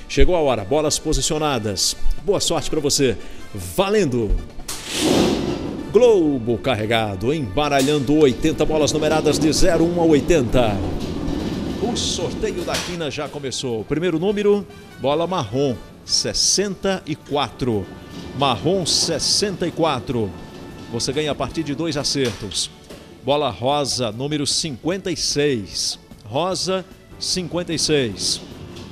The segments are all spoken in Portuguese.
Chegou a hora, bolas posicionadas. Boa sorte para você. Valendo! Globo carregado, embaralhando 80 bolas numeradas de 01 a 80. O sorteio da quina já começou. Primeiro número, bola marrom, 64. Marrom 64. Você ganha a partir de 2 acertos. Bola rosa, número 56. Rosa 56.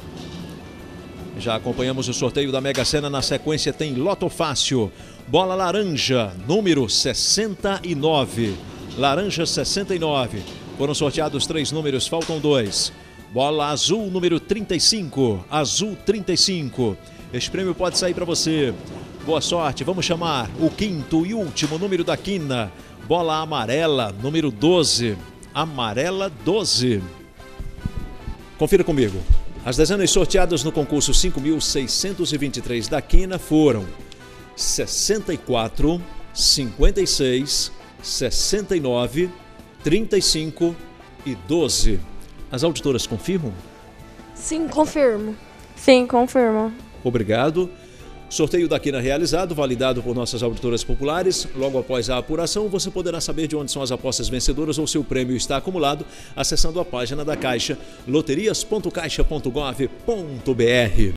Já acompanhamos o sorteio da Mega Sena. Na sequência tem Loto Fácil. Bola laranja, número 69. Laranja 69. Foram sorteados 3 números, faltam 2. Bola azul, número 35. Azul 35. Esse prêmio pode sair para você. Boa sorte, vamos chamar o quinto e último número da quina. Bola amarela, número 12. Amarela 12. Confira comigo. As dezenas sorteadas no concurso 5.623 da quina foram 64, 56, 69, 35 e 12. As auditoras confirmam? Sim, confirmo. Sim, confirmo. Obrigado. Sorteio da quina realizado, validado por nossas auditoras populares. Logo após a apuração, você poderá saber de onde são as apostas vencedoras ou seu prêmio está acumulado, acessando a página da Caixa, loterias.caixa.gov.br.